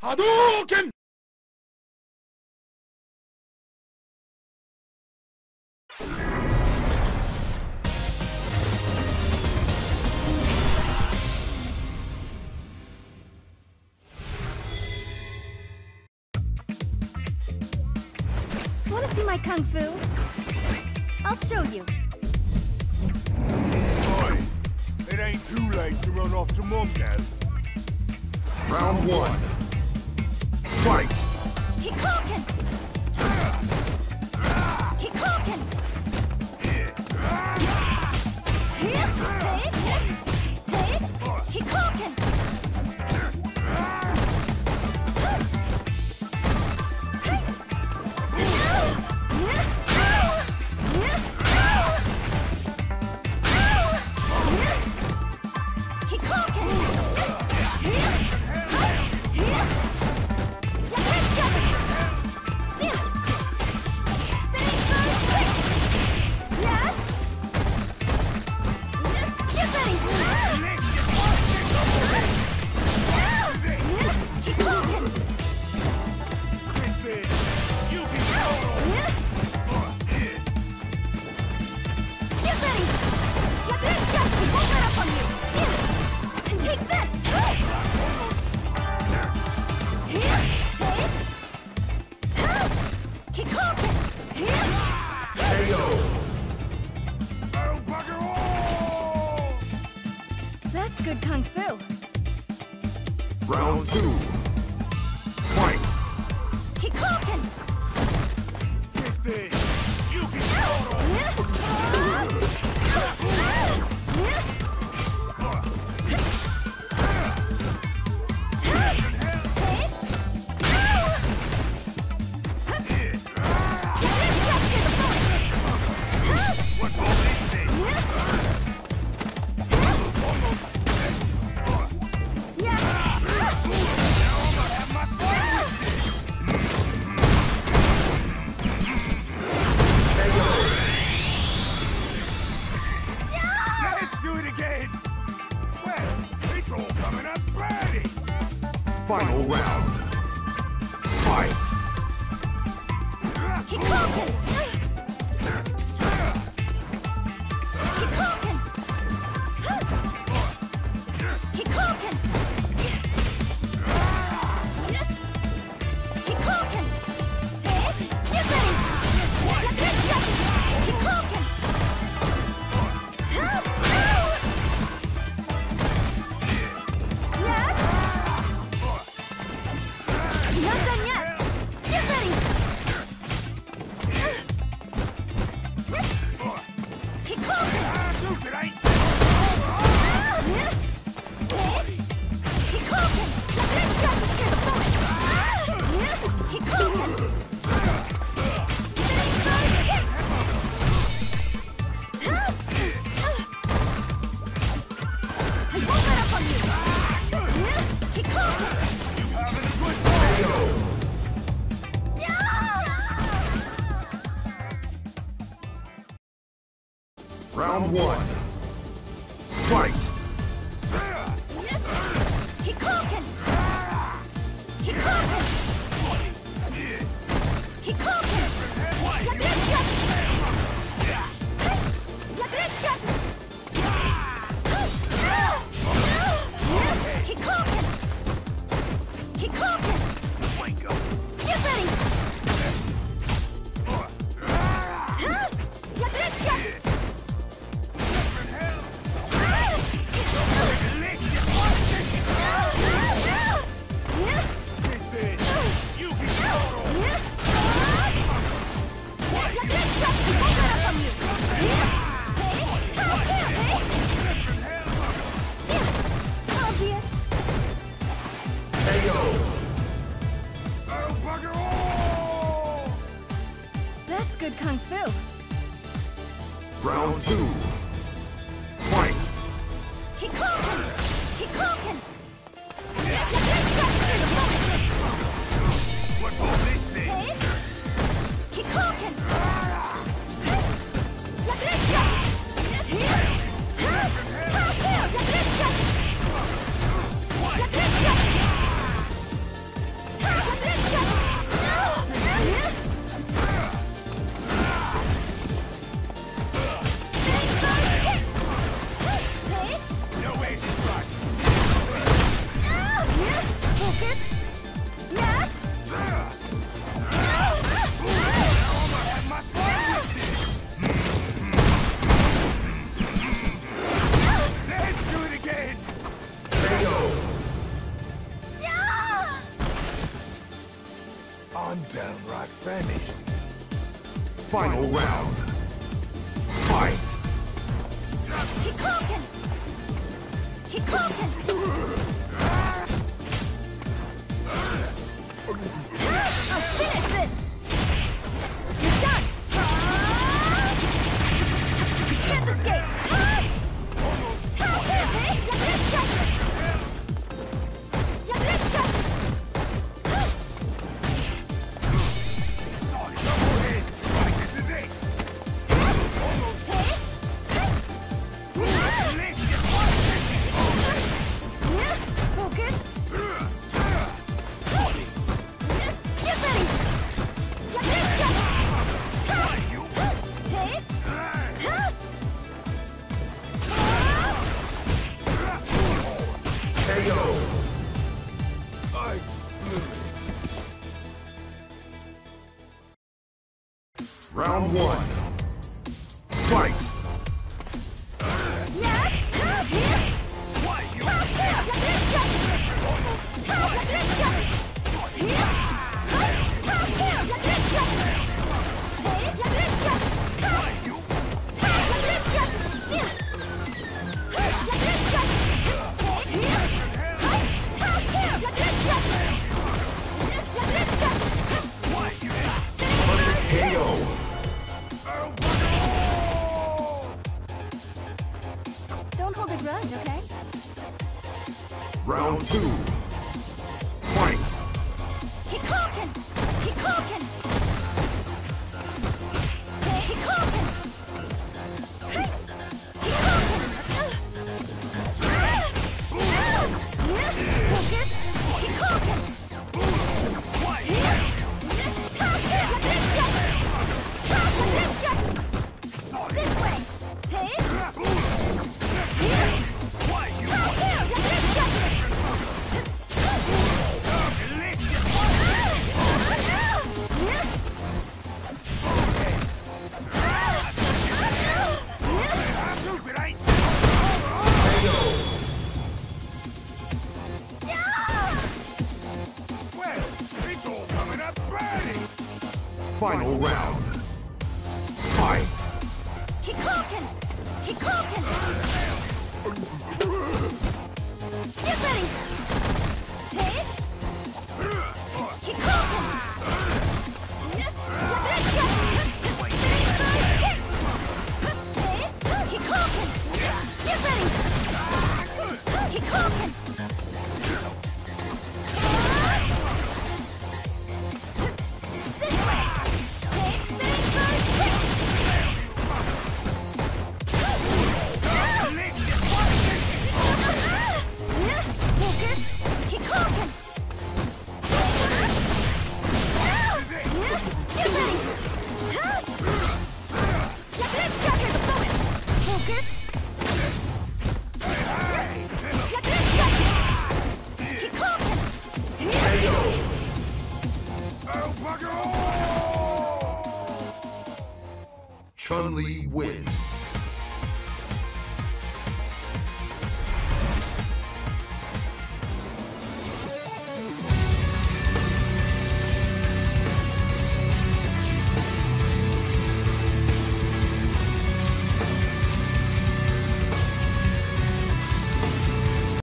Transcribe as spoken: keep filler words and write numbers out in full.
Hadouken! Want to see my kung fu? I'll show you. Boy, it ain't too late to run off to Mum now. Round one. Fight! Keep talking! Keep talking! Take, take, keep talking! Keep talking! That's good kung fu. Round two. Fight! Keep talking. Get this! You can go! What's all this thing? Let's do it again! Well, it's all coming up pretty! Final round. Fight! Keep talking. Keep talking. Keep talking. Keep talking. Take. Get ready. Get this stuff. Keep talking. Yeah. Not done yet. Get ready. Keep talking. Look, it ain't Keep talking. Let this stuff is the bullet. Keep talking. Spinning side kick. I won't let up on you. Keep talking. having a good time! Round one. Fight! Keep talking. Keep talking. Keep talking. Let this stuff. Let this stuff. Keep talking. Keep talking. Get ready. Let this stuff. You can go! Oh, bugger all! That's good kung fu. Round two. Fight! Keep talking. Keep talking. What's all this thing? Keep talking. I'm downright famished. Final round. Fight! Keep cooking! Keep cooking! I'll finish this! You're done! You can't escape! Round one. Fight! K O! Don't hold a grudge, okay? Round two. Fight! Keep cooking! Keep cooking! Keep cooking! Hey! Keep cooking! Focus! Keep cooking! This way! Take! Final round. Fight! Keep cooking! Keep cooking! Get ready! Take! Keep cooking! Keep cooking! Get ready! Keep cooking! Chun-Li wins.